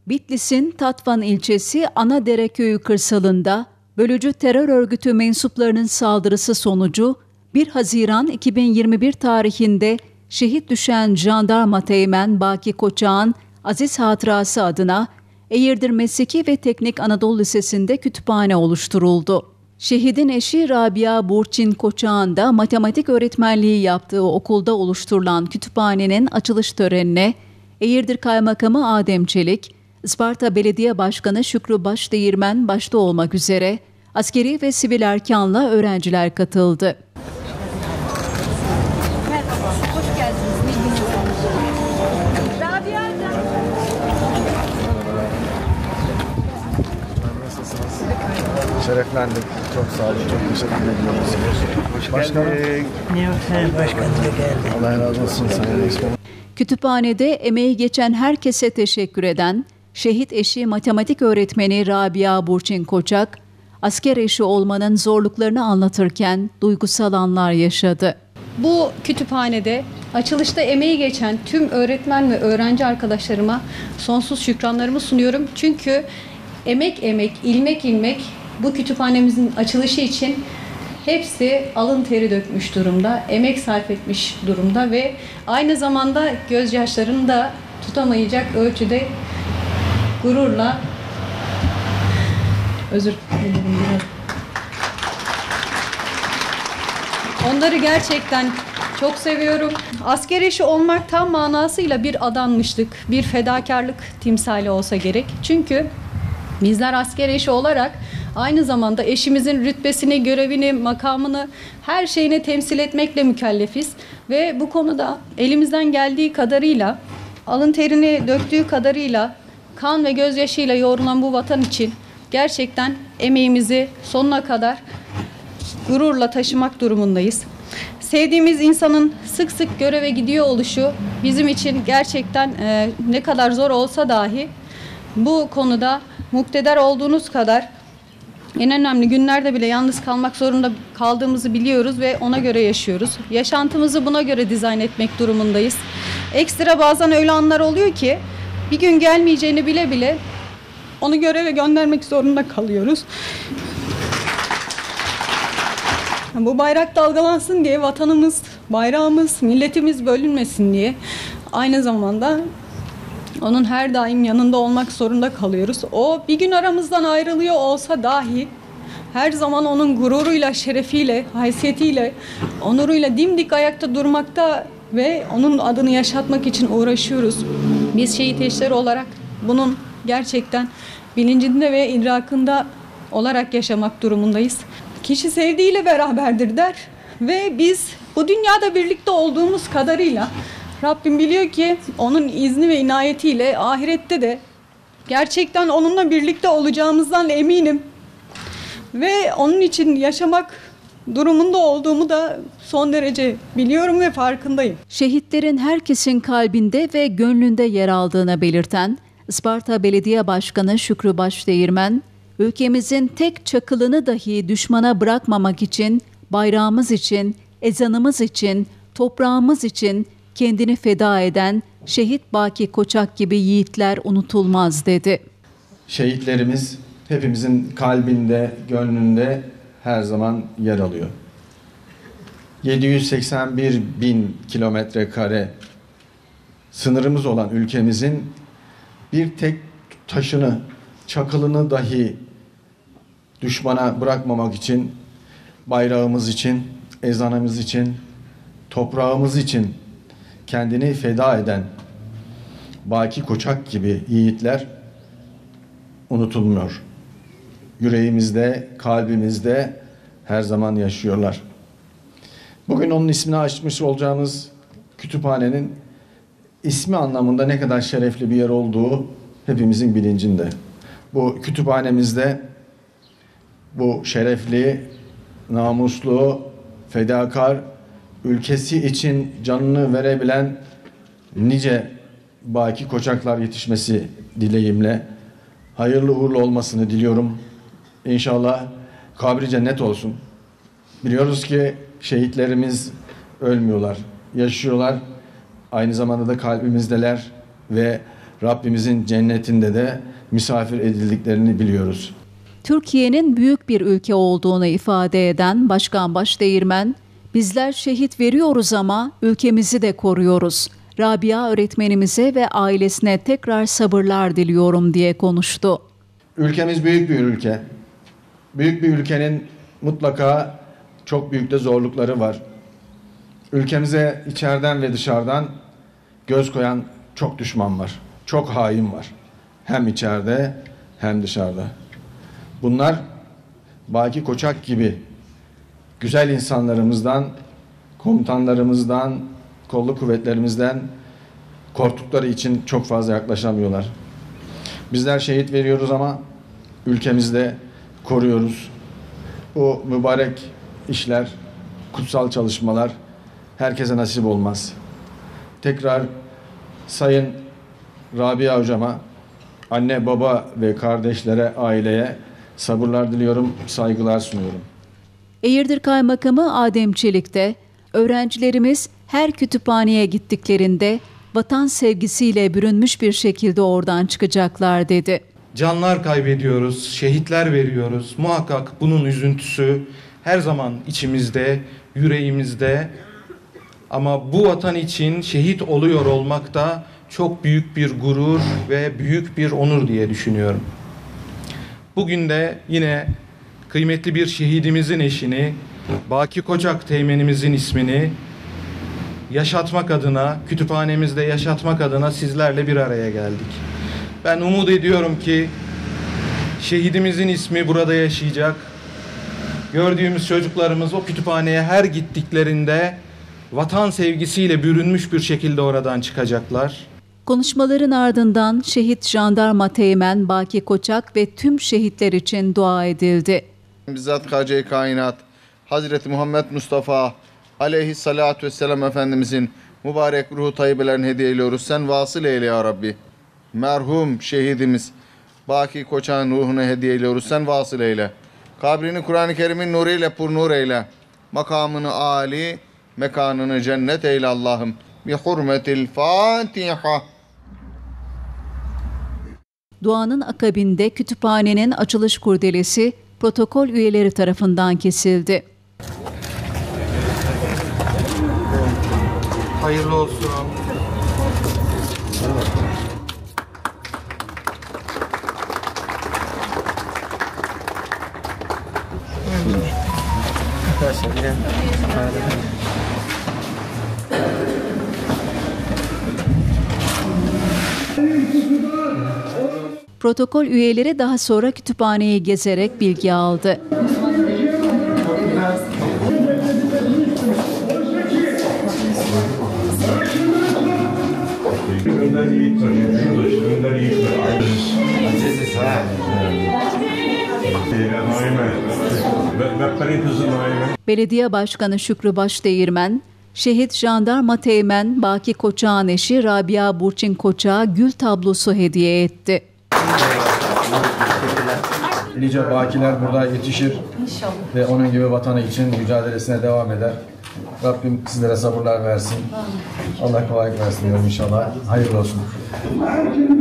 Bitlis'in Tatvan ilçesi Anadere köyü kırsalında bölücü terör örgütü mensuplarının saldırısı sonucu 1 Haziran 2021 tarihinde şehit düşen jandarma teğmen Baki Koçak'ın aziz hatırası adına Eğirdir Mesleki ve Teknik Anadolu Lisesi'nde kütüphane oluşturuldu. Şehidin eşi Rabia Burçin Koçak'ın da matematik öğretmenliği yaptığı okulda oluşturulan kütüphanenin açılış törenine Eğirdir Kaymakamı Adem Çelik, Isparta Belediye Başkanı Şükrü Başdeğirmen başta olmak üzere askeri ve sivil erkanla öğrenciler katıldı. Merhaba, hoş geldiniz. Bilginiz olsun. Rabia Nasılsınız? Şereflendik. Çok sağ olun. Çok teşekkür ediyoruz. Başkanım. Başkanım da geldi. Allah razı olsun. Kütüphanede emeği geçen herkese teşekkür eden şehit eşi matematik öğretmeni Rabia Burçin Koçak, asker eşi olmanın zorluklarını anlatırken duygusal anlar yaşadı. Bu kütüphanede açılışta emeği geçen tüm öğretmen ve öğrenci arkadaşlarıma sonsuz şükranlarımı sunuyorum. Çünkü emek, ilmek bu kütüphanemizin açılışı için hepsi alın teri dökmüş durumda, emek sarf etmiş durumda ve aynı zamanda gözyaşlarını da tutamayacak ölçüde gururla özür dilerim biraz. Onları gerçekten çok seviyorum. Asker eşi olmak tam manasıyla bir adanmışlık, bir fedakarlık timsali olsa gerek. Çünkü bizler asker eşi olarak aynı zamanda eşimizin rütbesini, görevini, makamını, her şeyini temsil etmekle mükellefiz. Ve bu konuda elimizden geldiği kadarıyla, alın terini döktüğü kadarıyla, kan ve gözyaşıyla yoğrulan bu vatan için gerçekten emeğimizi sonuna kadar gururla taşımak durumundayız. Sevdiğimiz insanın sık sık göreve gidiyor oluşu bizim için gerçekten ne kadar zor olsa dahi bu konuda muktedir olduğunuz kadar en önemli günlerde bile yalnız kalmak zorunda kaldığımızı biliyoruz ve ona göre yaşıyoruz. Yaşantımızı buna göre dizayn etmek durumundayız. Ekstra bazen öyle anlar oluyor ki bir gün gelmeyeceğini bile bile onu göreve göndermek zorunda kalıyoruz. Bu bayrak dalgalansın diye, vatanımız, bayrağımız, milletimiz bölünmesin diye aynı zamanda onun her daim yanında olmak zorunda kalıyoruz. O bir gün aramızdan ayrılıyor olsa dahi her zaman onun gururuyla, şerefiyle, haysiyetiyle, onuruyla dimdik ayakta durmakta ve onun adını yaşatmak için uğraşıyoruz. Biz şehit eşleri olarak bunun gerçekten bilincinde ve idrakında olarak yaşamak durumundayız. Kişi sevdiğiyle beraberdir der ve biz bu dünyada birlikte olduğumuz kadarıyla Rabbim biliyor ki onun izni ve inayetiyle ahirette de gerçekten onunla birlikte olacağımızdan eminim. Ve onun için yaşamak durumunda olduğumu da son derece biliyorum ve farkındayım. Şehitlerin herkesin kalbinde ve gönlünde yer aldığını belirten Isparta Belediye Başkanı Şükrü Başdeğirmen, ülkemizin tek çakılını dahi düşmana bırakmamak için, bayrağımız için, ezanımız için, toprağımız için kendini feda eden şehit Baki Koçak gibi yiğitler unutulmaz dedi. Şehitlerimiz hepimizin kalbinde, gönlünde her zaman yer alıyor. 781 bin kilometre kare sınırımız olan ülkemizin bir tek taşını, çakılını dahi düşmana bırakmamak için, bayrağımız için, ezanımız için, toprağımız için kendini feda eden Baki Koçak gibi yiğitler unutulmuyor. Yüreğimizde, kalbimizde her zaman yaşıyorlar. Bugün onun ismini açmış olacağımız kütüphanenin ismi anlamında ne kadar şerefli bir yer olduğu hepimizin bilincinde. Bu kütüphanemizde bu şerefli, namuslu, fedakar, ülkesi için canını verebilen nice Baki Koçaklar yetişmesi dileğimle hayırlı uğurlu olmasını diliyorum. İnşallah kabri cennet olsun. Biliyoruz ki şehitlerimiz ölmüyorlar, yaşıyorlar. Aynı zamanda da kalbimizdeler ve Rabbimizin cennetinde de misafir edildiklerini biliyoruz. Türkiye'nin büyük bir ülke olduğunu ifade eden Başkan Başdeğirmen, bizler şehit veriyoruz ama ülkemizi de koruyoruz. Rabia öğretmenimize ve ailesine tekrar sabırlar diliyorum diye konuştu. Ülkemiz büyük bir ülke. Büyük bir ülkenin mutlaka çok büyük de zorlukları var. Ülkemize içeriden ve dışarıdan göz koyan çok düşman var. Çok hain var. Hem içeride hem dışarıda. Bunlar Baki Koçak gibi güzel insanlarımızdan, komutanlarımızdan, kolluk kuvvetlerimizden korktukları için çok fazla yaklaşamıyorlar. Bizler şehit veriyoruz ama ülkemizde koruyoruz. Bu mübarek işler, kutsal çalışmalar herkese nasip olmaz. Tekrar Sayın Rabia hocama, anne, baba ve kardeşlere, aileye sabırlar diliyorum, saygılar sunuyorum. Eğirdir Kaymakamı Adem Çelik de, öğrencilerimiz her kütüphaneye gittiklerinde vatan sevgisiyle bürünmüş bir şekilde oradan çıkacaklar dedi. Canlar kaybediyoruz, şehitler veriyoruz. Muhakkak bunun üzüntüsü her zaman içimizde, yüreğimizde. Ama bu vatan için şehit oluyor olmak da çok büyük bir gurur ve büyük bir onur diye düşünüyorum. Bugün de yine kıymetli bir şehidimizin eşini, Baki Koçak Teğmenimizin ismini yaşatmak adına, kütüphanemizde yaşatmak adına sizlerle bir araya geldik. Ben umut ediyorum ki şehidimizin ismi burada yaşayacak. Gördüğümüz çocuklarımız o kütüphaneye her gittiklerinde vatan sevgisiyle bürünmüş bir şekilde oradan çıkacaklar. Konuşmaların ardından şehit jandarma teğmen Baki Koçak ve tüm şehitler için dua edildi. Bizzat Kace-i Kainat Hazreti Muhammed Mustafa aleyhissalatu vesselam Efendimizin mübarek ruhu tayyibelerini hediye ediyoruz. Sen vasıl eyle ya Rabbi. Merhum şehidimiz Baki Koçak'ın ruhunu hediye ediyoruz. Sen vasıl eyle. Kabrini Kur'an-ı Kerim'in nuruyla purnur eyle. Makamını âli, mekanını cennet eyle Allah'ım. Bi hurmetil Fatiha. Duanın akabinde kütüphanenin açılış kurdelesi protokol üyeleri tarafından kesildi. Hayırlı olsun. Protokol üyeleri daha sonra kütüphaneyi gezerek bilgi aldı. Belediye Başkanı Şükrü Başdeğirmen, şehit jandarma teğmen Baki Koçak'ın eşi Rabia Burçin Koçak'a gül tablosu hediye etti. Nice bakiler burada yetişir ve onun gibi vatanı için mücadelesine devam eder. Rabbim sizlere sabırlar versin. Allah kolaylık versin diyorum inşallah. Hayırlı olsun.